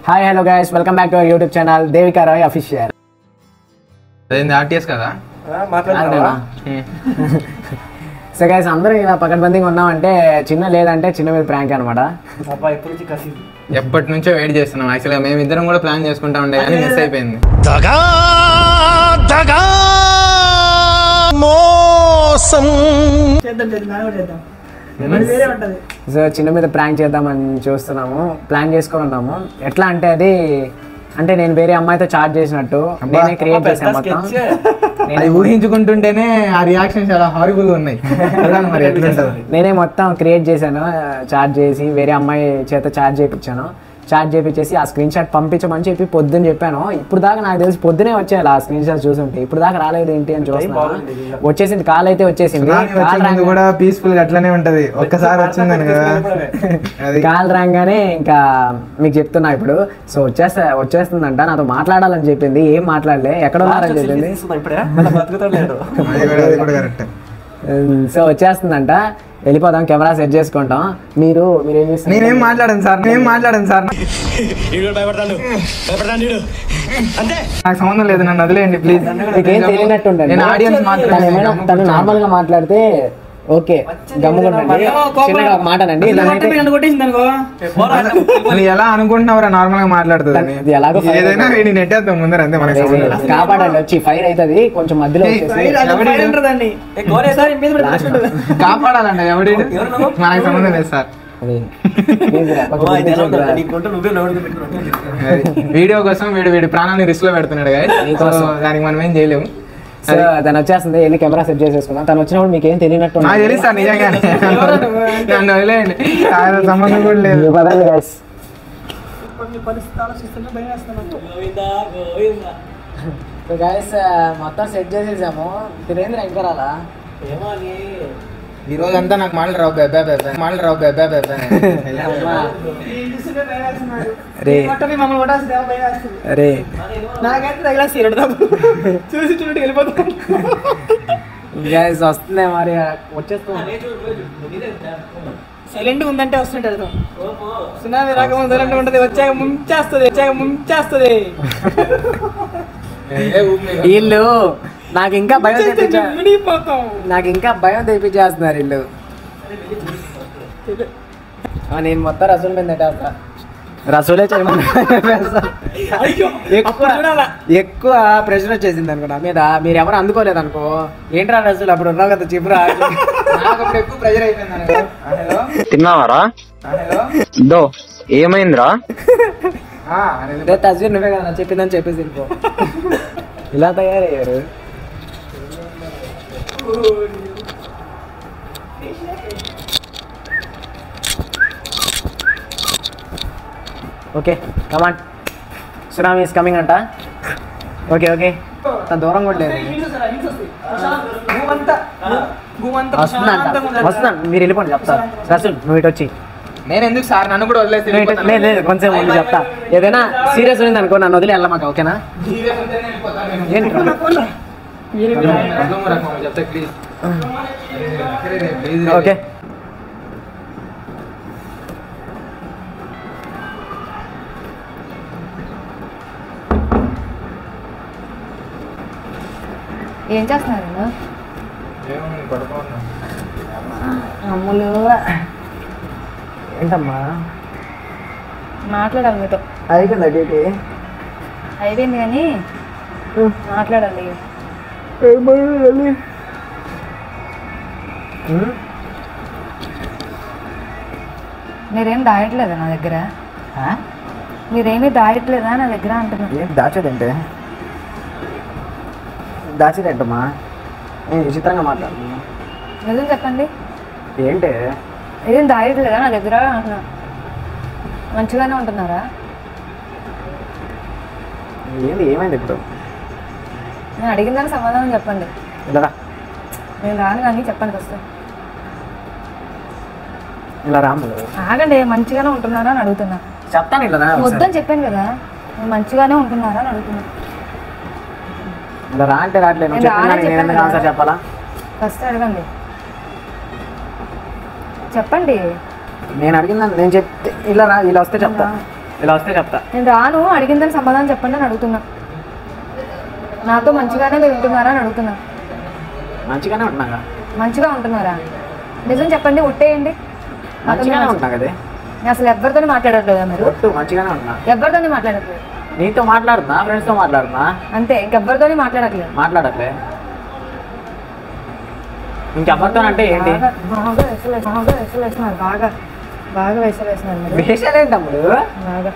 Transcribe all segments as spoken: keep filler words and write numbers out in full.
Hi hello guys, welcome back to our YouTube channel Devika Rai official. అదేంది RTS కదా మాట్లాడుతున్నా. So guys, అందరూ ఇలా పకడ్బందీగా ఉన్నామంటే చిన్న లేదంటే చిన్న మీద ప్రాంక్ అనమాట. ఎప్పటి నుంచో వెయిట్ చేస్తున్నాం. యాక్చువల్గా మేము ఇద్దరం కూడా ప్లాన్ చేసుకుంటా ఉండే కానీ మిస్ అయిపోయింది. సో చిన్న మీద ప్రాంక్ చేద్దామని చూస్తున్నాము, ప్లాన్ చేసుకొని ఉన్నాము. ఎట్లా అంటే అది అంటే నేను వేరే అమ్మాయితో చాట్ చేసినట్టు నేనే క్రియేట్ చేశాను మొత్తం. నేను ఊహించుకుంటుంటేనే ఆ రియాక్షన్ చాలా హారిబుల్ ఉన్నాయి. మరి ఎట్లుంటుంది? నేనే మొత్తం క్రియేట్ చేశాను, చాట్ చేసి వేరే అమ్మాయి చేత చాట్ చేయించాను. చాట్ చేయించేసి ఆ స్క్రీన్ షాట్ పంపించమని చెప్పి పొద్దున్న చెప్పాను. ఇప్పుడు దాకా నాకు తెలిసి పొద్దునే వచ్చేయాలి ఆ స్క్రీన్ షాట్ చూసుంటే. ఇప్పుడు దాకా రాలేదు ఏంటి అని చూస్తున్నాను. వచ్చేసింది, కాల్ అయితే వచ్చేసింది. కూడా పీస్ఫుల్ గా అట్లనే ఉంటది. ఒక్కసారి వచ్చిందని కదా కాల్ రాగానే ఇంకా మీకు చెప్తున్నా ఇప్పుడు. సో వచ్చేస్తా వచ్చేస్తుందంట, నాతో మాట్లాడాలని చెప్పింది. ఏం మాట్లాడలే, ఎక్కడ ఉన్నారని చెప్పింది. సో వచ్చేస్తుందంట, వెళ్ళిపోదాం, కెమెరా సెట్ చేసుకుంటాం. మీరు మీరేం చేస్తారు? నేనేం మాట్లాడాను సార్, నేనేం మాట్లాడాను సార్, నాకు సంబంధం లేదు, నన్ను వదిలేయండి ప్లీజ్. మీకేం తెలియనట్టు తను నార్మల్ గా మాట్లాడితే ఓకే, గమ్ముకుంటండి. చిన్నగా ఒక మాటనండి. ఎలా అనుకుంటున్నావురా నార్మల్ గా మాట్లాడుతుంది, ఎలాగో ఏదైనా నెట్టేద్దాం ముందర, అంతే. మనకి కాపాడండి, వచ్చి ఫైర్ అవుతుంది కొంచెం మధ్యలో. కాపాడాలండి, ఎవడి మనకి సంబంధం లేదు సార్. వీడియో కోసం వీడు వీడి ప్రాణాన్ని రిస్క్ లో పెడుతున్నాడు కదా, దానికి మనం ఏం చేయలేము. సో తను వచ్చేస్తుంది, వెళ్ళి కెమెరా సెట్ చేసేసుకున్నాం. తను వచ్చినప్పుడు మీకు ఏం తెలియనట్టు నాకు తెలుసు సార్, నిజంగా నన్ను వదిలేయండి, సంబంధం కూడా లేదు. మొత్తం సెట్ చేసేసాము. తినేంద్ర ఇంకా రాలా? ఈ రోజు అంతా నాకు మాటలు రావు, బెబ్బా బెబ్బా మాటలు రావు, బెబ్బా బెబ్బా. వస్తుంది మరి, వచ్చేస్తాం. సైలెంట్ ఉందంటే వస్తుంటది, సునామీ రాకముందు సైలెంట్ ఉంటది, వచ్చాక ముంచేస్తుంది, వచ్చాక ముంచేస్తుంది. వీళ్ళు నాకు ఇంకా భయం తెప్పించా నాకు ఇంకా భయం తెప్పించేస్తున్నారు వీళ్ళు. నేను మొత్తం రసూల్ మీద నెట్టేస్తా. రసూలే చేయమని ఎక్కువ ఎక్కువ ప్రెషర్ వచ్చేసింది అనుకో నా మీద. మీరు ఎవరు అందుకోలేదు అనుకో, ఏంట్రా రసూల్ అప్పుడు ఉన్నావు కదా చెప్పురా. ఎక్కువ ప్రెషర్ అయిపోయింది. తిన్నావారా? దో ఏమైందిరా? తస్వీర్ నువ్వే కదా చెప్పిందని చెప్పేసి వెళ్ళిపో. ఇలా తయారయ్యారు. Okay come on, tsunami is coming అంట. ఓకే ఓకే, తన దూరం కూడా లేదు. వస్తుందంట, వస్తుందంట. మీరు వెళ్ళిపోండి, చెప్తారు. రసూల్ నువ్వు ఇటు వచ్చి. నేను ఎందుకు సార్, నన్ను కూడా వదిలేసి లేదు లేదు కొంచెం ముందు చెప్తా. ఏదైనా సీరియస్ ఉంది అనుకో, నన్ను వదిలి వెళ్ళమాక, ఓకేనా? ఓకే ఏం చేస్తున్నారు? అమ్ములు ఏంటమ్మా మాట్లాడాలి మీతో. అయిపోయిందా డ్యూటీ? అయిపోయింది కానీ మాట్లాడాలి. మీరేం దాయట్లేదా నా దగ్గర? మీరేమీ దాయట్లేదా నా దగ్గర అంటున్నా. ఏం దాచేదంటే దాచేదేంటమ్మా? నేను విచిత్రంగా మాట్లాడుతున్నా. నిజం చెప్పండి, ఏంటి ఏం దాయట్లేదా నా దగ్గర అంటున్నా. మంచిగానే ఉంటున్నారా? ఏంటి, ఏమైంది ఇప్పుడు? నేను అడిగిన దానికి సమాధానం చెప్పండి. ఇలా నేను రాను కానీ చెప్పండి ఫస్ట్. ఇలా రాము. ఆగండి, మంచిగానే ఉంటున్నారా అని అడుగుతున్నా. చెప్తాను ఇలా వద్దని చెప్పాను కదా, మంచిగానే ఉంటున్నారా అని అడుగుతున్నా. ఇలా రా అంటే రావట్లేదు. ఆన్సర్ చెప్పాలా? ఫస్ట్ అడగండి, చెప్పండి. నేను అడిగిందా నేను చెప్తే ఇలా రా, ఇలా వస్తే చెప్తా. ఇలా వస్తే చెప్తా. నేను రాను, అడిగిందని సమాధానం చెప్పండి అని అడుగుతున్నా. నాతో మంచిగానే మీరు ఉంటున్నారా అని అడుగుతున్నా. మంచిగానే ఉంటున్నా. మంచిగా ఉంటున్నారా? నిజం చెప్పండి, ఒట్టేయండి. మంచిగానే ఉంటున్నా కదా. నేను అసలు ఎవరితోనే మాట్లాడట్లేదా మీరు? ఒట్టు మంచిగానే ఉంటున్నా. ఎవరితోనే మాట్లాడట్లేదు. నీతో మాట్లాడుతున్నా, ఫ్రెండ్స్తో మాట్లాడుతున్నా అంతే, ఇంకెవరితోనే మాట్లాడట్లేదు. మాట్లాడట్లే. ఇంకెవరితో అంటే ఏంటి? బాగా వేసలు బాగా వేసలు వేస్తున్నారు. బాగా బాగా వేసలు వేస్తున్నారు మీరు. వేసాలేంటి తమ్ముడు? బాగా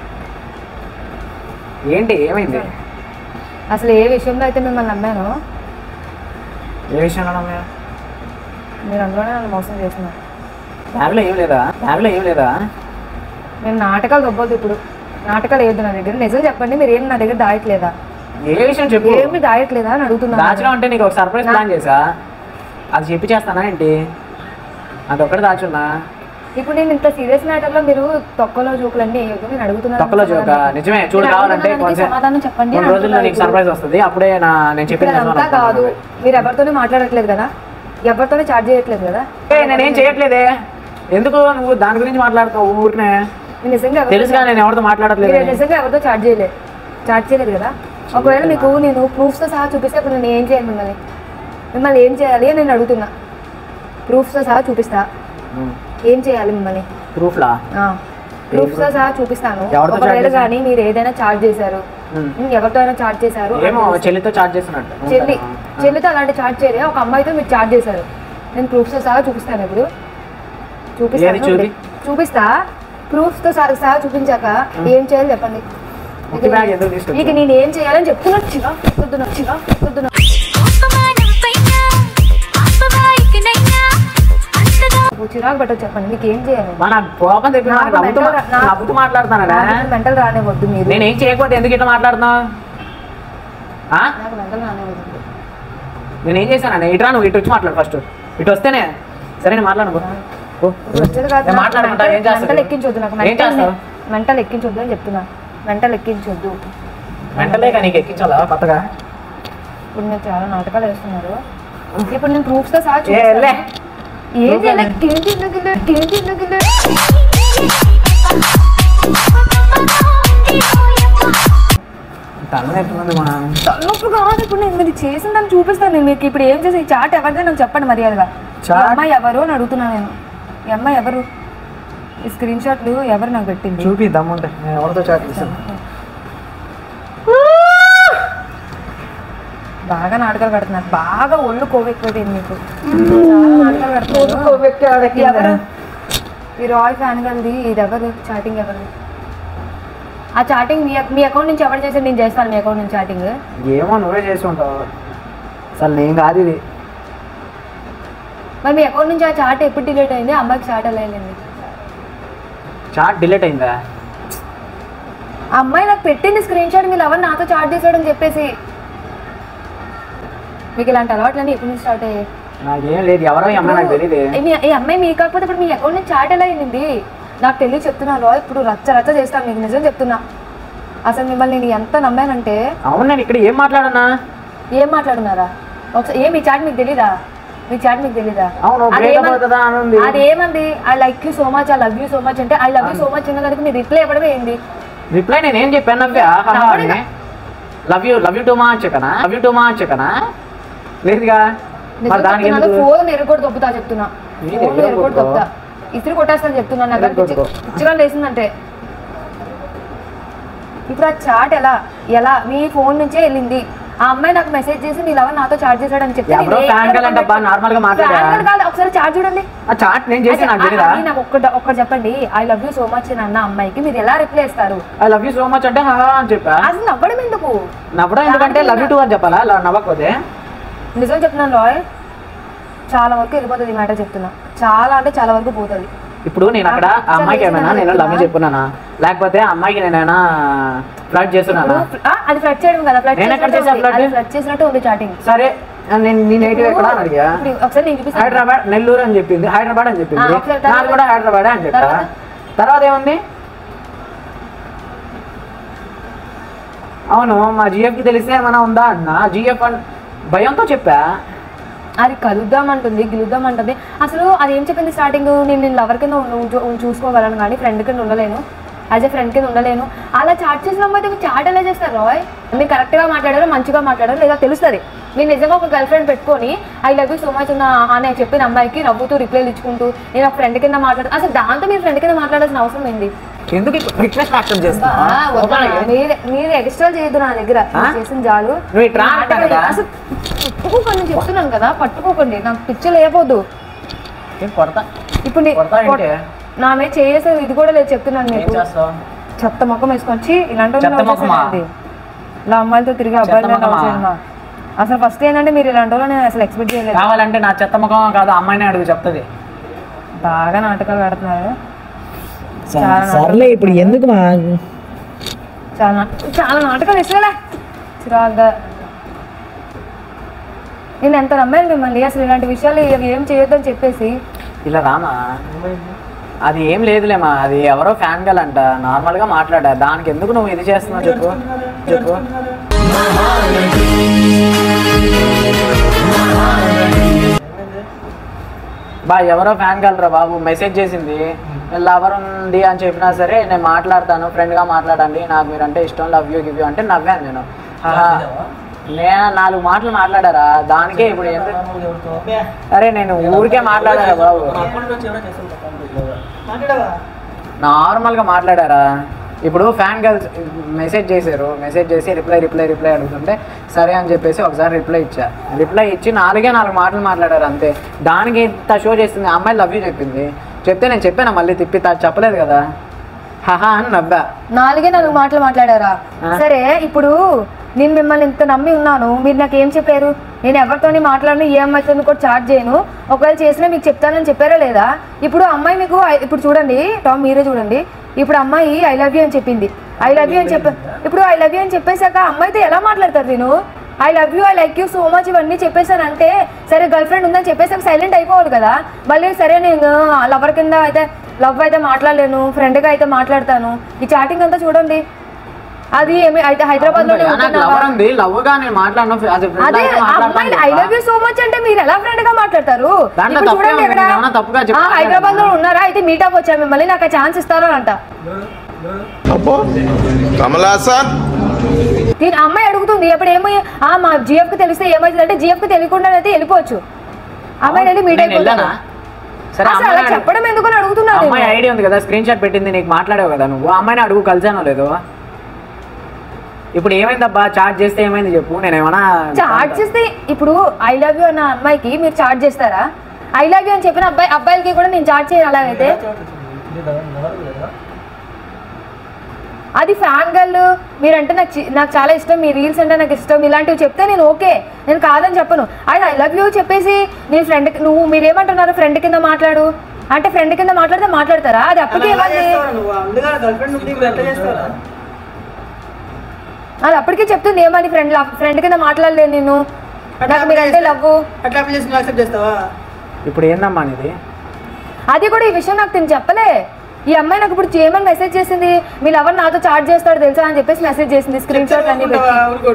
ఏంటి ఏమైంది? అసలు ఏ విషయంలో అయితే మిమ్మల్ని నమ్మాను, ఏ విషయంలో మీరు అందులోనే నన్ను మోసం చేస్తున్నారు. బ్యాగ్లో ఏం లేదా? బ్యాగ్లో ఏం లేదా? నేను నాటకాలు దొబ్బొద్దు ఇప్పుడు. నాటకాలు వేయద్దు నా దగ్గర. నిజం చెప్పండి, మీరు ఏం నా దగ్గర దాయట్లేదా? ఏ విషయం చెప్పు. ఏమి దాయట్లేదా అని అడుగుతున్నా. దాచడం అంటే నీకు ఒక సర్ప్రైజ్ ప్లాన్ చేసా, అది చెప్పి చేస్తానా ఏంటి? అది ఒక్కటి దాచున్నా. ఇప్పుడు నేను ఇంత సీరియస్ మ్యాటర్లో మీరు తొక్కలో జోకులన్నీ వేయొద్దు. నేను అడుగుతున్నాను. తొక్కలో జోక నిజమే. చూడు, కావాలంటే సమాధానం చెప్పండి. కొన్ని రోజుల్లో నీకు సర్ప్రైజ్ వస్తుంది, అప్పుడే నా నేను చెప్పిన అంతా కాదు. మీరు ఎవరితోనే మాట్లాడట్లేదు కదా, ఎవరితోనే చార్జ్ చేయట్లేదు కదా. నేనేం చేయట్లేదే. ఎందుకు నువ్వు దాని గురించి మాట్లాడుతావు ఊరినే? నిజంగా తెలుసుగా నేను ఎవరితో మాట్లాడట్లేదు. నిజంగా ఎవరితో చార్జ్ చేయలేదు చార్జ్ చేయలేదు కదా. ఒకవేళ మీకు నేను ప్రూఫ్స్తో సహా చూపిస్తే ఇప్పుడు నేను ఏం చేయాలి? మిమ్మల్ని మిమ్మల్ని ఏం చేయాలి అని నేను అడుగుతున్నా. ప్రూఫ్స్తో సహా చూపిస్తా, ఏం చేయాలి మిమ్మల్ని? ప్రూఫ్లా? ప్రూఫ్స్తో సహా చూపిస్తాను. ఒకవేళ కానీ మీరు ఏదైనా చార్జ్ చేశారు, ఎవరితో అయినా చార్జ్ చేశారు, ఏమో చెల్లితో చార్జ్ చేస్తున్నట్టు. చెల్లి చెల్లితో అలాంటి చార్జ్ చేయలే, ఒక అమ్మాయితో మీరు చార్జ్ చేశారు. నేను ప్రూఫ్స్తో సహా చూపిస్తాను. ఇప్పుడు చూపిస్తాను, చూపిస్తా. ప్రూఫ్స్తో సహా చూపించాక ఏం చేయాలి చెప్పండి. ఇక నేను ఏం చేయాలని చెప్తున్నా. చిరా చిరా చిరా చిరాకు పెట్టదు చెప్పండి. మీకు ఏం చేయాలి? మెంటల్ రానివ్వద్దు. మీరు నేను ఏం చేయకపోతే ఎందుకు ఇట్లా మాట్లాడుతున్నావు? నాకు మెంటల్ రానివ్వద్దు. నేను ఏం చేశాను? ఇట్రా, నువ్వు ఇటు వచ్చి మాట్లాడు. ఫస్ట్ ఇటు వస్తేనే సరే నేను మాట్లాడు. మెంటల్ ఎక్కించొద్దు నాకు. మెంటల్ ఎక్కించొద్దు అని చెప్తున్నా. మెంటల్ ఎక్కించొద్దు. మెంటలే నీకు ఎక్కించాలా కొత్తగా? ఇప్పుడు నేను చాలా నాటకాలు వేస్తున్నారు. ఇప్పుడు నేను ప్రూఫ్స్తో సహా ఏం చేయాలి? తలనొప్పి కాదు. ఇప్పుడు నేను మీరు చేసిన దాన్ని చూపిస్తాను. నేను మీకు ఇప్పుడు ఏం చేసి ఈ చాట్ ఎవరిదో నాకు చెప్పండి మర్యాదగా. అమ్మాయి ఎవరు అని అడుగుతున్నా నేను. ఈ అమ్మాయి ఎవరు? ఈ స్క్రీన్ షాట్లు ఎవరు నాకు పెట్టింది? చూపిద్దామంటే ఎవరితో చాట్ చేస్తాను. బాగా నాటకాలు పెడుతున్నారు. బాగా ఒళ్ళు కొవ్వెక్కువైంది మీకు. చాలా నాటకాలు పెడుతున్నారు. ఈ రాయల్ ఫ్యాన్ గల్ది ఇది ఎవరు? చాటింగ్ ఎవరు? ఆ చాటింగ్ మీ మీ అకౌంట్ నుంచి ఎవరు చేసి నేను చేస్తాను మీ అకౌంట్ నుంచి చాటింగ్? ఏమో నువ్వే చేసి ఉంటావు. అసలు నేను కాదు ఇది. మరి మీ అకౌంట్ నుంచి ఆ చాట్ ఎప్పుడు డిలీట్ అయింది? అమ్మాయికి చాట్ ఎలా అయింది? చాట్ డిలీట్ అయిందా? ఆ అమ్మాయి నాకు పెట్టింది స్క్రీన్ షాట్. మీరు ఎవరు నాతో చాట్ చేసాడని చెప్పేసి. మీకు ఇలాంటి అలవాట్లన్నీ ఎప్పుడు నుంచి స్టార్ట్ అయ్యాయి? నాకేం లేదు. ఎవరో ఈ అమ్మాయి నాకు తెలియదు. ఈ అమ్మాయి మీకు కాకపోతే ఇప్పుడు మీ అకౌంట్ నుంచి చాట్ ఎలా అయింది? నాకు తెలియదు చెప్తున్నాను. ఇప్పుడు రచ్చ రచ్చ చేస్తాను మీకు. నిజం చెప్తున్నా. అసలు మిమ్మల్ని నేను ఎంత నమ్మానంటే. అవును, నేను ఇక్కడ ఏం మాట్లాడనా? ఏం మాట్లాడున్నారా? ఒకసారి ఏ మీ చాట్ మీకు తెలీదా? మీ చాట్ మీకు తెలీదా? అదేమంది I like you so much, I love you so much అంటే I love you so much అన్న దానికి మీరు రిప్లై ఇవ్వడమే ఏంది? రిప్లై నేనేం చెప్పాను? Love you love you too మా అని చెప్పానా? లవ్ యూ టూ మా అని చెప్పానా? లేదుగా. ఫోన్ ఎరగొట్టు దొబ్బుతా చెప్తున్నా. ఫోన్ ఎరగొట్టు దొబ్బుతా. ఇస్త్రీ కొట్టేస్తాను చెప్తున్నా. నాకు పిచ్చిగా లేసిందంటే. ఇప్పుడు ఆ చాట్ ఎలా ఎలా మీ ఫోన్ నుంచే వెళ్ళింది. ఆ అమ్మాయి నాకు మెసేజ్ చేసి నీ లవర్ నాతో చాట్ చేశాడు అని చెప్తే ఒకసారి చాట్ చూడండి. నాకు ఒక్కటి ఒక్కటి చెప్పండి. I love you so much అన్న అమ్మాయికి మీరు ఎలా రిప్లై ఇస్తారు? I love you so much అంటే అని చెప్పా. అసలు నవ్వడం ఎందుకు? నవ్వడం ఎందుకంటే లవ్ యూ టూ అని చెప్పాలా? నవ్వకపోతే నిజం చెప్తున్నాను రాయ్, చాలా వరకు వెళ్ళిపోతుంది ఈ మ్యాటర్ చెప్తున్నా. చాలా అంటే చాలా వరకు పోతుంది. ఇప్పుడు నేను అక్కడ ఆ అమ్మాయికి ఏమైనా నేను లవ్ చెప్పున్నానా, లేకపోతే ఆ అమ్మాయికి నేనైనా ఫ్లర్ట్ చేస్తున్నానా? అది ఫ్లర్ట్ చేయడం కదా. ఫ్లర్ట్ చేసినట్టు ఉంది చాటింగ్. సరే, నేను నీ నేటివ్ ఎక్కడ అని అడిగా. ఒకసారి నేను చూపిస్తాను. హైదరాబాద్, నెల్లూరు అని చెప్పింది. హైదరాబాద్ అని చెప్పింది. నాకు కూడా హైదరాబాద్ అని చెప్పా. తర్వాత ఏముంది? అవును, మా జిఎఫ్కి తెలిస్తే ఏమైనా ఉందా అన్న. జిఎఫ్ అని భయంతో చెప్పా. అది కలుద్దామంటుంది, గెలుద్దామంటుంది. అసలు అది ఏం చెప్పింది స్టార్టింగ్? నేను నేను లవర్ కింద చూసుకోగలను కానీ ఫ్రెండ్ కింద ఉండలేను. యాజ్ ఎ ఫ్రెండ్ కింద ఉండలేను. అలా చాట్ చేసిన అమ్మాయితో మీరు చాట్ ఎలా చేస్తారు రాయ్? మీరు కరెక్ట్గా మాట్లాడారో మంచిగా మాట్లాడారో లేదా తెలుస్తుంది. మీరు నిజంగా ఒక గర్ల్ ఫ్రెండ్ పెట్టుకొని I love you so much ఉన్న అని చెప్పిన అమ్మాయికి నవ్వుతూ రిప్లైలు ఇచ్చుకుంటూ నేను ఒక ఫ్రెండ్ కింద మాట్లాడు, అసలు దాంతో మీరు ఫ్రెండ్ కింద మాట్లాడాల్సిన అవసరం ఏంది? ఎందుకు రిక్వెస్ట్ యాక్సెప్ట్ చేస్తా? మీరు ఎక్స్ట్రా చేయొద్దు నా దగ్గర, చేసిన చాలు. అసలు పట్టుకోకండి చెప్తున్నాను కదా, పట్టుకోకండి, నాకు పిచ్చి లేకపోద్దు. ఇప్పుడు నా మీద చేసేది ఇది కూడా లేదు చెప్తున్నాను మీకు. చెత్త ముఖం వేసుకొచ్చి ఇలాంటి ఇలా అమ్మాయిలతో తిరిగి అబ్బాయిలు అసలు ఫస్ట్ ఏంటంటే మీరు ఇలాంటి వాళ్ళు నేను అసలు ఎక్స్పెక్ట్ చేయలేదు. కావాలంటే నా చెత్త ముఖం కాదు అమ్మాయిని అడుగు చెప్తుంది. బాగా నాటకాలు పెడుతున్నారు. సర్లే ఇప్పుడు ఎందుకు చాలా చాలా నాటకాలు ఇష్టలే చిరాగ్గా. నేను ఎంత నమ్మాను మిమ్మల్ని, అసలు ఇలాంటి విషయాలు ఏం చేయొద్దని చెప్పేసి. ఇలా రామా, అది ఏం లేదులేమా, అది ఎవరో ఫ్యాన్ గల్ అంట, నార్మల్ గా మాట్లాడా, దానికి ఎందుకు నువ్వు ఇది చేస్తున్నావు చెప్పు చెప్పు. బా ఎవరో ఫ్యాన్ గల్ రా బాబు, మెసేజ్ చేసింది లవర్ ఉంది అని చెప్పినా సరే నేను మాట్లాడతాను, ఫ్రెండ్గా మాట్లాడండి, నాకు మీరంటే ఇష్టం, లవ్ యూ గివ్ యూ అంటే నవ్వాను నేను. నేను నాలుగు మాటలు మాట్లాడారా దానికే ఇప్పుడు అరే నేను ఊరికే మాట్లాడారా బాబు, నార్మల్గా మాట్లాడారా. ఇప్పుడు ఫ్యాన్ గర్ల్స్ మెసేజ్ చేశారు, మెసేజ్ చేసి రిప్లై రిప్లై రిప్లై అడుగుతుంటే సరే అని చెప్పేసి ఒకసారి రిప్లై ఇచ్చా, రిప్లై ఇచ్చి నాలుగే నాలుగు మాటలు మాట్లాడారు అంతే. దానికి ఇంత షో చేస్తుంది, అమ్మాయి లవ్ యూ చెప్పింది, చెప్తే నేను చెప్పాను మళ్ళీ తిప్పి చెప్పలేదు కదా, హహా అని నవ్వా. నాలుగే నాలుగు మాటలు మాట్లాడారా? సరే ఇప్పుడు నేను మిమ్మల్ని ఇంత నమ్మి ఉన్నాను, మీరు నాకు ఏం చెప్పారు? నేను ఎవరితోని మాట్లాడను, ఏ అమ్మాయితో కూడా చాట్ చేయను, ఒకవేళ చేసినా మీకు చెప్తానని చెప్పారా లేదా? ఇప్పుడు అమ్మాయి మీకు ఇప్పుడు చూడండి టామ్, మీరే చూడండి, ఇప్పుడు అమ్మాయి ఐ లవ్ యూ అని చెప్పింది, ఐ లవ్ యూ అని చెప్ప ఇప్పుడు ఐ లవ్ యూ అని చెప్పేశాక అమ్మాయితో ఎలా మాట్లాడతారు? నేను I love you, I like you so much ఇవన్నీ చెప్పేశానంటే సరే గర్ల్ ఫ్రెండ్ ఉందని చెప్పేసాక సైలెంట్ అయిపోవాలి కదా. మళ్ళీ సరే నేను లవర్ కింద అయితే లవ్ అయితే మాట్లాడలేను, ఫ్రెండ్గా అయితే మాట్లాడతాను, ఈ చాటింగ్ అంతా చూడండి. అది ఏమి అయితే హైదరాబాద్ లో I love you so much అంటే మీరు ఎలా ఫ్రెండ్ గా మాట్లాడతారు? చూడండి ఇక్కడ హైదరాబాద్ లో ఉన్నారా, అయితే మీట్ అప్ వచ్చా మిమ్మల్ని, నాకు ఛాన్స్ ఇస్తారో అంట. దీని అమ్మాయి అడుగుతుంది ఎప్పుడు ఏమో మా జిఎఫ్ కి తెలిస్తే ఏమైతుంది అంటే జిఎఫ్ కి తెలియకుండా అయితే వెళ్ళిపోవచ్చు, అమ్మాయి వెళ్ళి మీట్ అయిపోతాను. అలా చెప్పడం ఎందుకు అని అడుగుతున్నాను. అమ్మాయి ఐడియా ఉంది కదా, స్క్రీన్ షాట్ పెట్టింది, నీకు మాట్లాడావు కదా నువ్వు, అమ్మాయిని అడుగు కలిసానో లేదో. ఇప్పుడు ఏమైందబ్బా చాట్ చేస్తే ఏమైంది చెప్పు, నేను ఏమన్నా చాట్ చేస్తే ఇప్పుడు ఐ లవ్ యూ అన్న అమ్మాయికి మీరు చాట్ చేస్తారా? ఐ లవ్ యూ అని చెప్పిన అబ్బాయి అబ్బాయిలకి కూడా నేను చాట్ చేయాలి, అలాగైతే అది ఫ్యాన్ గర్ల్ మీరంటే నాకు నాకు చాలా ఇష్టం, మీ రీల్స్ అంటే నాకు ఇష్టం, ఇలాంటివి చెప్తే నేను ఓకే, నేను కాదని చెప్పను. అది ఐ లవ్ యూ చెప్పేసి నీ ఫ్రెండ్ నువ్వు మీరేమంటున్నారు ఫ్రెండ్ కింద మాట్లాడు అంటే ఫ్రెండ్ కింద మాట్లాడితే మాట్లాడతారా? అది అప్పటికే అది అప్పటికే చెప్తుంది ఏమని ఫ్రెండ్ ఫ్రెండ్ కింద మాట్లాడలేదు నేను, నాకు మీరంటే లవ్. ఇప్పుడు ఏందమ్మా ఇది? అది కూడా ఈ విషయం నాకు తిని చెప్పలే. ఈ అమ్మాయి నాకు ఇప్పుడు ఏమని మెసేజ్ చేసింది, మీ లవర్ నాతో చాట్ చేస్తాడు తెలుసా అని చెప్పేసి మెసేజ్ చేసింది, స్క్రీన్ షాట్ అన్ని పెట్టి.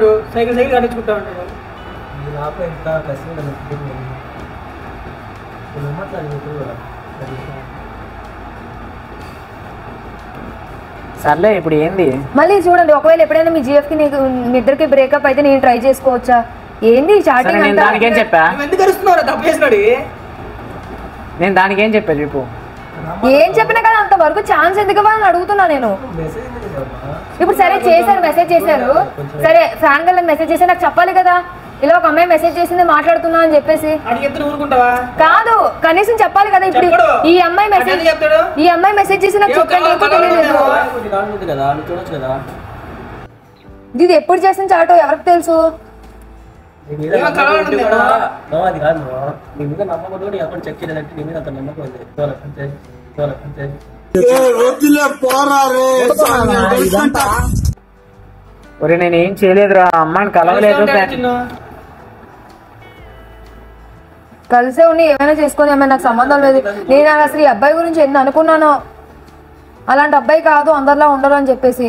సర్లే ఇప్పుడు ఏంది మళ్ళీ చూడండి, ఒకవేళ ఎప్పుడైనా మీ జిఎఫ్ కి నీకు మీ ఇద్దరికి బ్రేకప్ అయితే నేను ట్రై చేసుకోవచ్చా? ఏంది చాటింగ్ అంతా? దానికేం చెప్పా? నేను దానికేం చెప్పా చెప్పు? ఏం చెప్పినా కదా అంతవరకు ఛాన్స్ ఎందుకు అని అడుగుతున్నా నేను. ఇప్పుడు సరే చేశారు, మెసేజ్ చేశారు, సరే ఫ్యాన్ గల్ మెసేజ్ చేసి నాకు చెప్పాలి కదా, ఇలా ఒక అమ్మాయి మెసేజ్ చేసింది మాట్లాడుతున్నా అని చెప్పేసి. కాదు కనీసం చెప్పాలి కదా. ఇప్పుడు ఈ అమ్మాయి మెసేజ్ ఈ అమ్మాయి మెసేజ్ చేసి నాకు చెప్పండి, తెలియలేదు. ఇది ఎప్పుడు చేసిన చాటో ఎవరికి తెలుసు? ఒరే నేనేం చేయలేదురా, అమ్మాయిని కలవలేదు, కలిసే ఉండి ఏమైనా చేసుకొని ఏమైనా నాకు సంబంధం లేదు. నేను అసలు ఈ అబ్బాయి గురించి ఎన్ని అనుకున్నానో, అలాంటి అబ్బాయి కాదు, అందరిలా ఉండరు అని చెప్పేసి.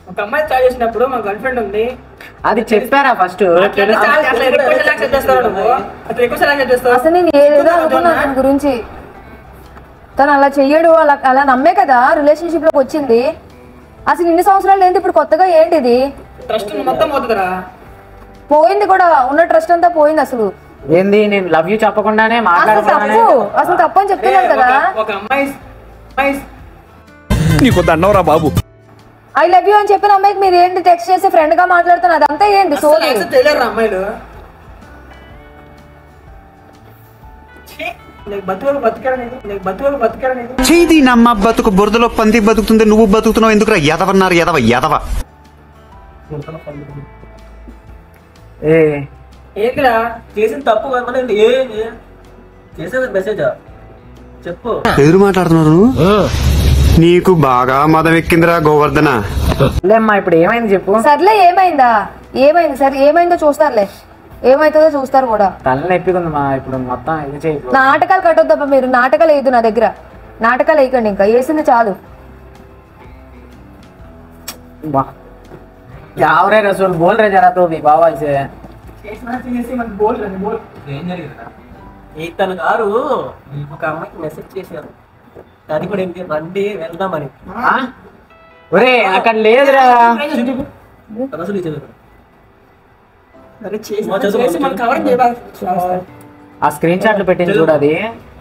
ఒక అమ్మాయి చాట్ చేసినప్పుడు మా గర్ల్ ఫ్రెండ్ ఉంది అది చెప్పారా ఫస్ట్ అసలు నేను ఏదేదో అనుకున్నాను తన గురించి. తను అలా చెయ్యడు, అలా అలా నమ్మే కదా రిలేషన్షిప్ లోకి వచ్చింది. అసలు ఇన్ని సంవత్సరాలు ఏంటి ఇప్పుడు కొత్తగా ఏంటిది? ట్రస్ట్ మొత్తం పోతుందిరా. పోయింది కూడా, ఉన్న ట్రస్ట్ అంతా పోయింది. అసలు ఏంది నేను లవ్ యూ చెప్పకుండానే అసలు మాట్లాడుతున్నానే తప్పు, అసలు తప్పు అని చెప్తున్నాను కదా. ఒక అమ్మాయి అమ్మాయి నీకు దండవరా బాబు. ఐ లవ్ యూ అని చెప్పిన అమ్మాయికి మీరు ఏంటి టెక్స్ట్ చేసి ఫ్రెండ్ గా మాట్లాడుతున్నారు? అదంతా ఏంటి సోది? చేయలేరు అమ్మాయిలు. బతుకు బతికాడనేది బతుకు బతికాడనేది చేది నమ్మ బతుకు బురదలో పంది బతుకుతుంది, నువ్వు బతుకుతున్నావు ఎందుకురా ఎదవన్నారు ఎదవ ఎదవ. ఏ ఏంటిరా చేసిన తప్పు కదమని ఏ చేసేది మెసేజ్ చెప్పు. ఎదురు మాట్లాడుతున్నారు. నీకు బాగా మదం ఎక్కిందిరా గోవర్ధన. లేమ్మా ఇప్పుడు ఏమైంది చెప్పు. సర్లే ఏమైందా, ఏమైంది సరే ఏమైందో చూస్తారులే, ఏమైతుందో చూస్తారు కూడా. తల నొప్పికుంది మా ఇప్పుడు మొత్తం ఇది చేయి. నాటకాలు కట్టొద్దబ్బా మీరు, నాటకాలు వేయద్దు నా దగ్గర, నాటకాలు వేయకండి. ఇంకా వేసింది చాలు. యావరే రసూల్ బోల్ రే జరా తో బాబా ఇసే బోల్ బోల్ ఏం జరిగిందా? ఇతను గారు ఒక అమ్మాయికి మెసేజ్ చేశారు, అది కూడా ఏంటి రండి వెళ్దామని. ఒరే అక్కడ లేదురా. ఆ స్క్రీన్ షాట్లు పెట్టింది చూడు. అది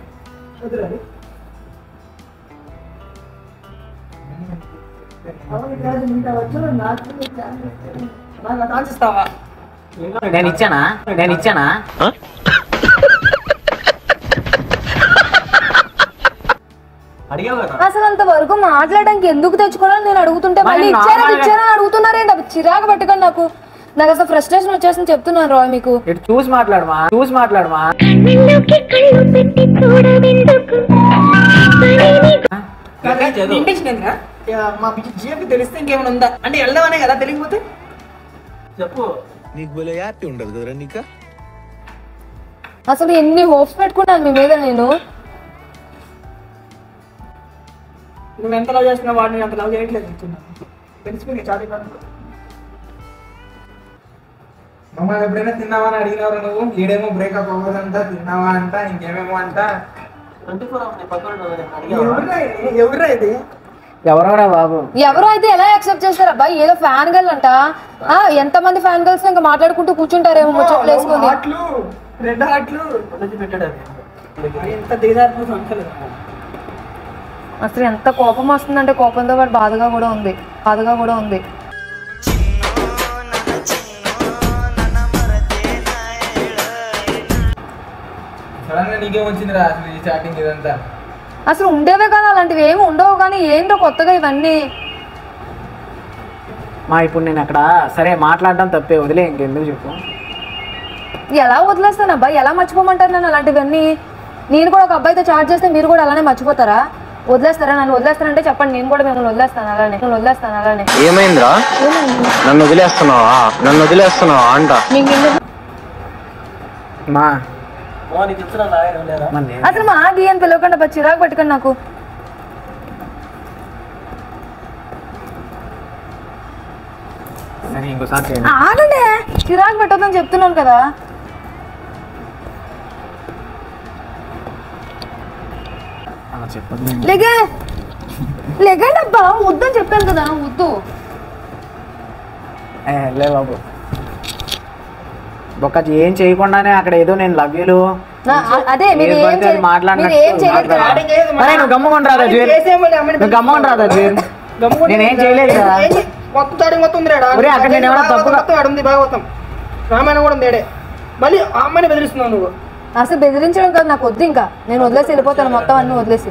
నేను ఇచ్చానా నేను ఇచ్చానా అసలు అంత వరకు మాట్లాడడానికి ఎందుకు తెచ్చుకోవాలని నేను అడుగుతుంటే మళ్ళీ ఇచ్చారా ఇచ్చారా అడుగుతున్నారేంటి? చిరాకు పట్టుకొని నాకు నాకు అసలు ఫ్రస్ట్రేషన్ వచ్చేసింది చెప్తున్నాను రాయ్ మీకు. ఇటు చూసి మాట్లాడమా చూసి మాట్లాడమా మా జీఎఫ్ తెలిస్తే ఇంకేమైనా ఉందా అంటే వెళ్దామనే కదా, తెలియకపోతే చెప్పు. నీకు భలే హ్యాపీ ఉండదు కదరా నీకు. అసలు ఎన్ని హోప్స్ పెట్టుకున్నాను మీ మీద నేను. నువ్వు ఎంత లవ్ చేస్తున్నావు వాడిని అంత లవ్ చేయట్లేదు తెలిసిపోయింది. చాటి మమ్మల్ని ఎప్పుడైనా తిన్నావా అని అడిగినవరా నువ్వు? ఈడేమో బ్రేకప్ అవ్వదంట, తిన్నావా అంట, ఇంకేమేమో అంట. ఎవరురా ఇది? ఎవరోరా బాబు? ఎవరో అయితే ఎలా యాక్సెప్ట్ చేస్తారు అబ్బాయి? ఏదో ఫ్యాన్ గర్ల్ అంట. ఎంత మంది ఫ్యాన్ గర్ల్స్ ఇంకా మాట్లాడుకుంటూ కూర్చుంటారేమో ముచ్చట్లు వేసుకొని. రెడ్ హాట్లు పెట్టాడు. ఎంత దిగజారు అసలు ఎంత కోపం వస్తుందంటే కోపంతో పాటు బాధగా కూడా ఉంది, బాధగా కూడా ఉంది. అసలు ఉండేవే కానీ అలాంటివి ఏమి ఉండవు, కానీ ఏంటో కొత్తగా ఇవన్నీ. మా ఇప్పుడు నేను అక్కడ సరే మాట్లాడడం తప్పే, వదిలే ఇంకెందుకు చెప్పు. ఎలా వదిలేస్తాను అబ్బాయి? ఎలా మర్చిపోమంటారు నన్ను అలాంటివన్నీ? నేను కూడా ఒక అబ్బాయితో చాట్ చేస్తే మీరు కూడా అలానే మర్చిపోతారా? వదిలేస్తారా? నన్ను వదిలేస్తానంటే చెప్పండి, నేను కూడా మిమ్మల్ని వదిలేస్తాను అలానే వదిలేస్తాను అలానే. ఏమైందిరా? నన్ను వదిలేస్తున్నావా? నన్ను వదిలేస్తున్నావా అంట. మా అసలు మా ఆగి అని పిలవకుండా బా చిరాకు పట్టుకొని నాకు. సరే ఇంకోసారి చేయండి. ఆగండి, చిరాకు పెట్టొద్దని చెప్తున్నాను కదా. చెప్పండి లేగే లేకండి అబ్బా, వద్దని చెప్పాను కదా, వద్దు. లే బాబు ఒక ఏం చేయకుండానే అక్కడ ఏదో నేను లవ్ యూలు అదే మీరు ఏం మాట్లాడినట్టు నువ్వు గమ్ముకొని రాదా జూర్? నువ్వు గమ్ముకొని రాదా జూర్? నేనేం చేయలేదు కదా. మొత్తం మొత్తం అక్కడ నేను ఏమైనా తప్పుగా ఉంది భాగవతం రామాయణం కూడా ఉంది. మళ్ళీ ఆ అమ్మాయిని బెదిరిస్తున్నావు నువ్వు. అసలు బెదిరించడం కాదు నాకు వద్దు, ఇంకా నేను వదిలేసి వెళ్ళిపోతాను మొత్తం అన్ని వదిలేసి.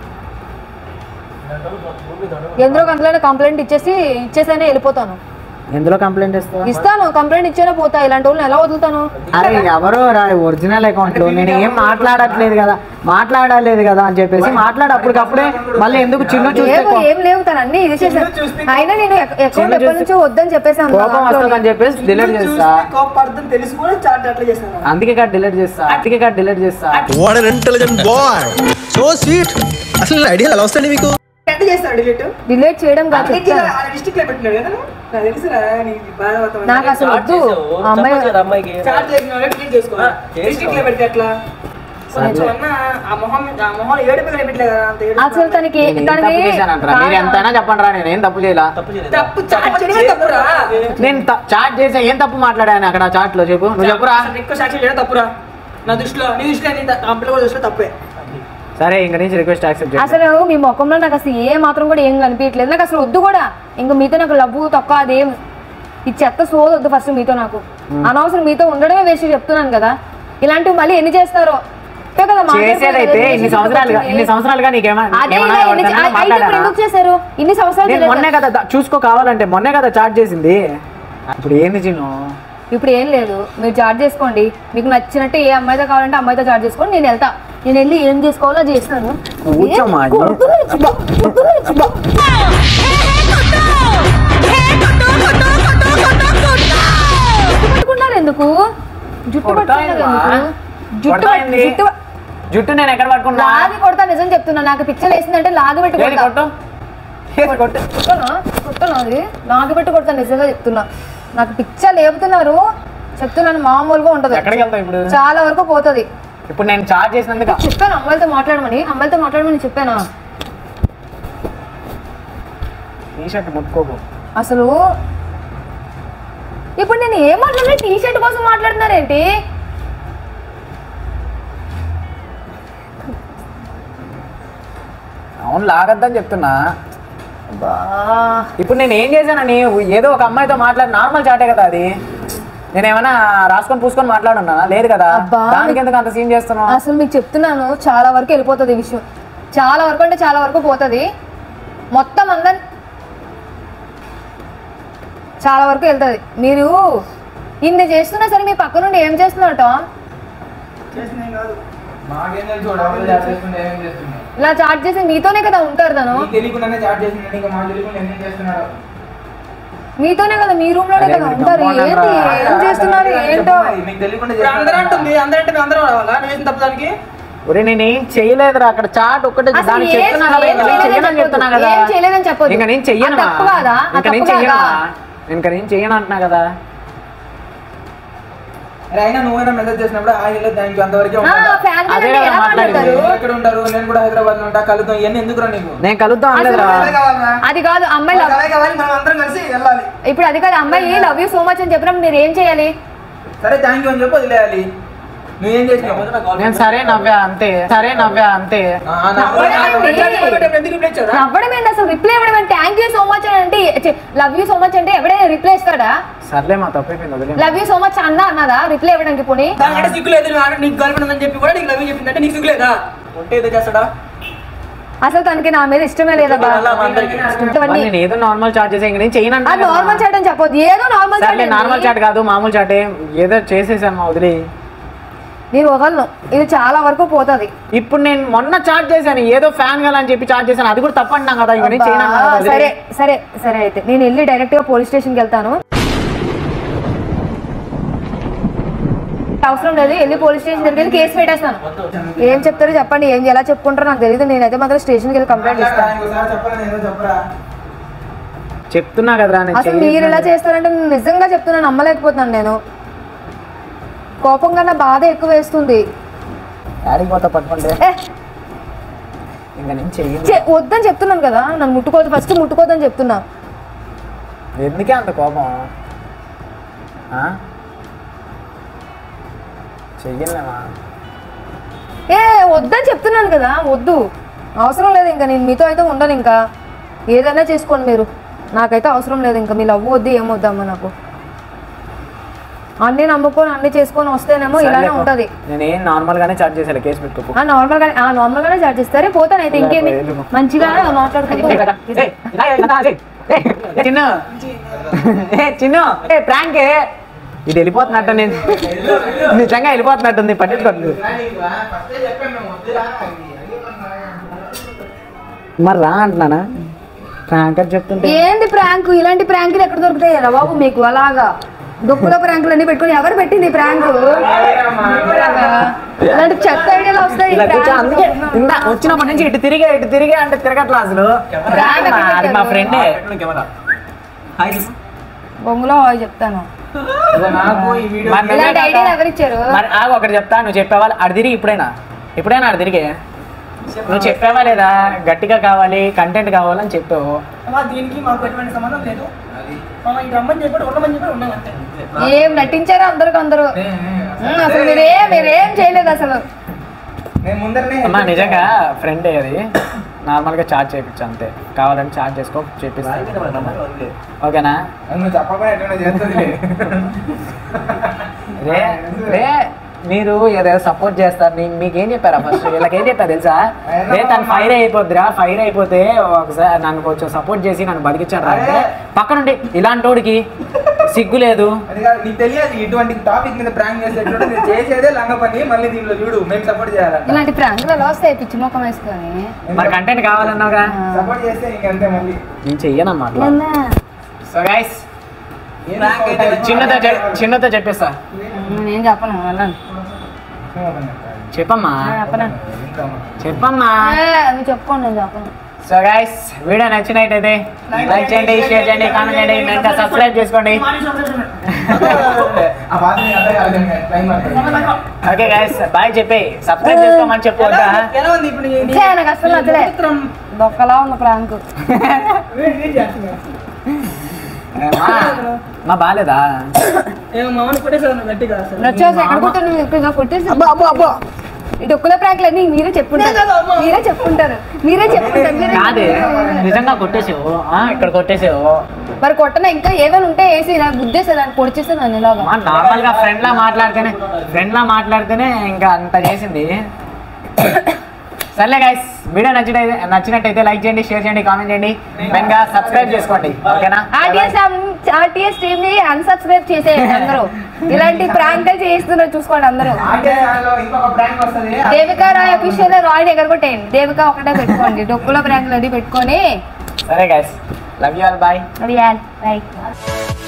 ఎందులో గంటలైనా కంప్లైంట్ ఇచ్చేసి ఇచ్చేసైనా వెళ్ళిపోతాను. ఎందులో కంప్లైంట్ ఇస్తాను? ఇస్తాను, కంప్లైంట్ ఇచ్చేనా పోతా. ఇలాంటి వాళ్ళని ఎలా వదులుతాను? అరే ఎవరో ఒరిజినల్ అకౌంట్ లో నేను ఏం మాట్లాడట్లేదు కదా, మాట్లాడలేదు కదా అని చెప్పేసి మాట్లాడు అప్పటికప్పుడే. మళ్ళీ ఎందుకు చిన్న ఏం లేవు తను అన్ని ఇది చేశాను. అయినా నేను అకౌంట్ ఎప్పటి నుంచో వద్దని చెప్పేసాను, కోపం వస్తుందని చెప్పేసి డిలీట్ చేస్తా. తెలిసి కూడా చాట్ అట్లా చేస్తాను, అందుకే కాదు డిలీట్ చేస్తా, అందుకే కాదు డిలీట్ చేస్తా. What an intelligent boy, so sweet. అసలు ఐడియా ఎలా వస్తాయి మీకు? ఎంత చేస్తాడు డిలీట్ డిలీట్ చేయడం కాదు చెప్తాను. డిస్ట్రిక్ట్ లో పెట్టినాడు కదా నాకు తెలుసురా నీకు బాగా నాకు అసలు వద్దు ఆ అమ్మాయి అమ్మాయికి చార్జ్ చేసిన వాళ్ళకి డిలీట్ చేసుకో డిస్ట్రిక్ట్ లో పెడితే ఎట్లా కొంచెం అన్న ఆ మొహం ఆ మొహం ఏడు పిల్లలు పెట్టలేదు కదా అంత ఏడు అసలు తనకి తనకి మీరు ఎంతైనా చెప్పండి రా, నేను ఏం తప్పు చేయలా. తప్పు చార్జ్ చేయడమే తప్పురా నేను చాట్ చేసా, ఏం తప్పు మాట్లాడాను అక్కడ చాట్ లో చెప్పు, నువ్వు చెప్పురా. ఎక్కువ సాక్షి చేయడం తప్పురా నా దృష్టిలో, నీ దృష్టిలో నీ కంపెనీ కూడా దృష్టిలో తప్పే. సరే ఇంక నుంచి రిక్వెస్ట్ యాక్సెప్ట్ చేయి. అసలు మీ ముఖంలో నాకు అసలు ఏ మాత్రం కూడా ఏం కనిపించట్లేదు, నాకు అసలు వద్దు కూడా. ఇంకా మీతో నాకు లవ్వు తక్కువ అదేం ఈ చెత్త సోది వద్దు ఫస్ట్ మీతో. నాకు అనవసరం మీతో ఉండడమే వేస్ట్ చెప్తున్నాను కదా. ఇలాంటివి మళ్ళీ ఎన్ని చేస్తారో చేసేదైతే ఇన్ని సంవత్సరాలుగా ఇన్ని సంవత్సరాలుగా నీకేమన్నా ఎందుకు చేశారు ఇన్ని సంవత్సరాలు? మొన్నే కదా చూసుకో, కావాలంటే మొన్నే కదా చాట్ చేసింది. ఇప్పుడు ఏంది చిన్ను? ఇప్పుడు ఏం లేదు, మీరు చార్జ్ చేసుకోండి. మీకు నచ్చినట్టు ఏ అమ్మాయితో కావాలంటే అమ్మాయితో చార్జ్ చేసుకోండి. నేను వెళ్తా, నేను వెళ్ళి ఏం చేసుకోవాలో చేస్తాను. పట్టుకున్నారు ఎందుకు? జుట్టు పట్టుకున్నారు ఎందుకు? జుట్టు జుట్టు జుట్టు నేను ఎక్కడ పట్టుకున్నా? లాగి కొడతా, నిజం చెప్తున్నా. నాకు పిచ్చలు వేసిందంటే లాగి పెట్టి కొడతా. కొట్టను, అది లాగి పెట్టి కొడతా, నిజంగా చెప్తున్నా. నాకు పిచ్చ లేపుతున్నారు చెప్తున్నాను, మామూలుగా ఉంటది. ఎక్కడికి వెళ్తావు ఇప్పుడు? చాలా వరకు పోతుంది. ఇప్పుడు నేను చార్జ్ చేసినందుకు చెప్పాను అమ్మాయిలతో మాట్లాడమని, అమ్మాయిలతో మాట్లాడమని చెప్పానా? టీ షర్ట్ ముట్టుకోకు. అసలు ఇప్పుడు నేను ఏం మాట్లాడినా టీ షర్ట్ కోసం మాట్లాడుతున్నారేంటి? అవును లాగద్దని చెప్తున్నా. ఇప్పుడు నేను ఏం చేశానని ఏదో ఒక అమ్మాయితో మాట్లాడి నార్మల్ చాటే కదా అది. నేనేమైనా రాసుకొని పూసుకొని మాట్లాడున్నా? లేదు కదా. దానికి ఎందుకు అంత సీన్ చేస్తున్నావు? అసలు మీకు చెప్తున్నాను, చాలా వరకు వెళ్ళిపోతుంది ఈ విషయం. చాలా వరకు అంటే చాలా వరకు పోతుంది. మొత్తం అందరి చాలా వరకు వెళ్తుంది. మీరు ఇన్ని చేస్తున్నా సరే మీ పక్క నుండి ఏం చేస్తున్నట్ట? ఇలా చాట్ చేసి మీతోనే కదా ఉంటారు. తను మీతోనే కదా, మీ రూమ్ లోనే కదా ఉంటారు. ఏంటి ఏం చేస్తున్నారు ఏంటో? నేనేం చేయలేదురా అక్కడ. చాట్ ఒక్కటే చెప్తున్నా కదా. ఏం చేయలేదని చెప్పొద్దు. ఇంకా నేను చెయ్యను, తప్పు కాదా? ఇంకా నేను చెయ్యను, ఇంకా నేను చెయ్యను అంటున్నా కదా. అయినా నువ్వైనా మెసేజ్ చేసినప్పుడు ఆ ఇల్లు థ్యాంక్ యూ అంతవరకే ఎక్కడ ఉంటారు? నేను కూడా హైదరాబాద్ లో ఉంటా, కలుద్దాం. ఇవన్నీ ఎందుకురా నీకు? నేను కలుద్దాం అది కాదు అమ్మాయి. ఇప్పుడు అది కాదు అమ్మాయి లవ్ యూ సో మచ్ అని చెప్పినప్పుడు మీరు ఏం చేయాలి? సరే థ్యాంక్ యూ అని చెప్పి వదిలేయాలి. నువ్వేం చేసినావు? నేను సరే నవ్వా అంతే, సరే నవ్వా అంతే. నవ్వడం ఏంటి అసలు? రిప్లై ఇవ్వడం ఏంటి? థ్యాంక్ యూ సో మచ్ అంటే, లవ్ యూ సో మచ్ అంటే ఎవడైనా రిప్లై ఇస్తాడా? సర్లే మా తప్పైపోయింది. లవ్ యూ సో మచ్ అన్నా అన్నదా రిప్లై ఇవ్వడానికి? పోనీ సిగ్గులేదు నీకు గర్ల్ఫ్రెండ్ అని చెప్పి కూడా నీకు లవ్ చెప్పిందంటే నీకు సిగ్గులేదా? ఉంటే ఏదో చేస్తాడా? అసలు తనకి నా మీద ఇష్టమే లేదా? ఏదో నార్మల్ చాట్ చేసే నేను చేయను. నార్మల్ చాట్ అని చెప్పొద్దు, ఏదో నార్మల్ చాట్. నార్మల్ చాట్ కాదు మామూలు చాటే, ఏదో చేసేసాను మా వదిలి. నేను వదలను, ఇది చాలా వరకు పోతుంది. ఇప్పుడు నేను మొన్న చాట్ చేశాను, ఏదో ఫ్యాన్ గా అని చెప్పి చాట్ చేశాను, అది కూడా తప్పంటున్నాం కదా. ఇంకా నేను చేయను. సరే సరే సరే అయితే నేను వెళ్ళి డైరెక్ట్ గా పోలీస్ స్టేషన్ కి వెళ్తాను. అవసరం లేదు, వెళ్ళి పోలీస్ స్టేషన్ దగ్గరికి వెళ్ళి కేసు పెట్టేస్తాను. ఏం చెప్తారో చెప్పండి, ఏం ఎలా చెప్పుకుంటారో నాకు తెలియదు. నేనైతే మాత్రం స్టేషన్కి వెళ్ళి కంప్లైంట్ ఇస్తాను. చెప్తున్నా కదరా. అసలు మీరు ఎలా చేస్తారంటే నిజంగా చెప్తున్నాను, నమ్మలేకపోతున్నాను. నేను కోపం కన్నా బాధ ఎక్కువ వేస్తుంది. వద్దని చెప్తున్నాను కదా, నన్ను ముట్టుకోవద్దు, ఫస్ట్ ముట్టుకోవద్దని చెప్తున్నా. ఎందుకే అంత కోపం? చెయ్యలేమా? ఏ వద్దని చెప్తున్నాను కదా, వద్దు, అవసరం లేదు. ఇంకా నేను మీతో అయితే ఉండను. ఇంకా ఏదైనా చేసుకోండి మీరు, నాకైతే అవసరం లేదు. ఇంకా మీ లవ్ వద్దు, ఏం వద్దమ్మా నాకు. అన్ని నమ్ముకొని అన్ని చేసుకొని వస్తేనేమో ఇలానే ఉంటది. నేను నార్మల్ గానే చార్జ్ చేశాను, కేసు పెట్టుకో. నార్మల్ గానే నార్మల్ గానే చార్జ్ చేస్తారే, పోతాను అయితే. ఇంకేంటి, మంచిగా మాట్లాడుకుంటా. చిన్న చిన్న ప్రాంక్ ఇది వెళ్ళిపోతున్నట్టు, నేను నిజంగా వెళ్ళిపోతున్నట్టుంది, పట్టించుకోండి. మరి రా అంటున్నానా? ప్రాంక్ అని చెప్తుంటే ఏంటి ప్రాంక్? ఇలాంటి ప్రాంకులు ఎక్కడ దొరుకుతాయి రా బాబు మీకు? అలాగా దుక్కుల ప్రాంకులు అన్ని పెట్టుకుని ఎవరు పెట్టింది ప్రాంక్? ఇలాంటి చెత్త ఐడియాలు వస్తాయి ఇలా కూర్చో అందుకే ఇందా వచ్చినప్పటి నుంచి ఇటు తిరిగే ఇటు తిరిగే అంటే తిరగట్లా అసలు అది మా ఫ్రెండే బొంగులో చెప్తాను నాకు ఈ వీడియో మరి ఇలాంటి ఐడియా ఎవరు ఇచ్చారు? మరి ఆగు ఒకటి చెప్తా నువ్వు చెప్పేవాళ్ళు అటు తిరిగి ఇప్పుడైనా ఇప్పుడైనా అటు తిరిగే నువ్వు చెప్పావా లేదా గట్టిగా కావాలి కంటెంట్ కావాలని చెప్పావు దీనికి మాకు ఎటువంటి సంబంధం లేదు ఇటు రమ్మని చెప్పాడు ఉండమని చెప్పాడు ఉన్నాం అంతే. ఏం నటించారు అందరికి అందరూ అసలు మీరేం మీరేం చేయలేదు అసలు. నేను ముందరనే అమ్మా నిజంగా ఫ్రెండ్ అది నార్మల్గా చార్జ్ చేయించు అంతే కావాలంటే చార్జ్ చేసుకో చేపిస్తాను ఓకేనా నువ్వు చెప్పకుండా ఎట్లా చేస్తుంది రే రే మీరు ఏదైనా సపోర్ట్ చేస్తారు నేను మీకు ఏం చెప్పారా ఫస్ట్ వీళ్ళకి ఏం చెప్పారు తెలుసా రే తను ఫైర్ అయిపోద్దిరా ఫైర్ అయిపోతే ఒకసారి నన్ను కొంచెం సపోర్ట్ చేసి నన్ను బతికించాడు అంటే పక్కనుండి ఇలాంటి వాడికి సిగ్గు లేదు. అది కాదు నీకు తెలియదు ఇటువంటి టాపిక్ మీద ప్రాంక్ చేసేటప్పుడు నేను చేసేదే లంగ పని మళ్ళీ దీంట్లో చూడు మేము సపోర్ట్ చేయాలంట ఇలాంటి ప్రాంకులు వస్తాయి పిచ్చి ముఖం వేసుకొని. మరి కంటెంట్ కావాలన్నావుగా సపోర్ట్ చేస్తే ఇంకంతే మళ్ళీ నేను చెయ్యనమాట. సో గైస్ చిన్నతో చిన్నతో చెప్పేస్తా నేను చెప్పను వెళ్ళండి చెప్పమ్మా చెప్పను చెప్పమ్మా నువ్వు చెప్పుకోండి నేను చెప్పను. సో గైస్ వీడియో నచ్చినట్టయితే లైక్ చేయండి షేర్ చేయండి కామెంట్ చేయండి ఇంకా సబ్స్క్రైబ్ చేసుకోండి. ఆ బాధ నీకు అర్థం కాదు టైం మాత్రం ఓకే గైస్ బాయ్ చెప్పి సబ్స్క్రైబ్ చేసుకోమని చెప్పు వద్దా? ఎలా ఉంది ఇప్పుడు నీ- నీ- ఛే, నాకు అసలు నచ్చలే దొక్కలా ఉన్న ప్రాంక్. వీడు వీడు చేస్తున్నాడు. మా- మా బాలేదా ఏమో మామూలు కొట్టేసావు నువ్వు గట్టిగా అసలు. వచ్చేసి ఎక్కడ కొట్టాను కొట్టేసి ఈ డొక్కుల ప్రాంకులు అన్ని మీరే చెప్పుంటారు మీరే చెప్పుంటారు మీరే చెప్పుంటారు మీరే కాదే చెప్పుంటారు. నిజంగా కొట్టేసావు ఆ, ఇక్కడ కొట్టేసావు మరి కొట్టన ఇంకా ఏమైనా ఉంటే వేసి నాకు గుద్దేసే దాన్ని పొడిచేస్తే నన్ను ఇలాగా నార్మల్ గా ఫ్రెండ్ లా మాట్లాడితేనే ఫ్రెండ్ లా మాట్లాడితేనే ఇంకా అంత చేసింది. సర్లే గైస్ వీడియో నచ్చినట్టయితే నచ్చినట్టయితే లైక్ చేయండి షేర్ చేయండి కామెంట్ చేయండి ఇంకా సబ్స్క్రైబ్ చేసుకోండి ఓకేనా. ఆర్టీఎస్ ఆర్టీఎస్ టీమ్ ని అన్సబ్స్క్రైబ్ చేసేయండి అందరూ. ఇలాంటి ప్రాంకులు చేస్తున్నారు చూసుకోండి అందరూ. అంటే దానిలో ఇంకొక ప్రాంక్ వస్తుంది దేవికా రాయ్ అఫీషియల్ రాయ్ ఎగరగొట్టేయండి. దేవికా ఒకటే పెట్టుకోండి డొక్కుల ప్రాంకులు అది పెట్టుకొని సరే guys love you all bye. Bye.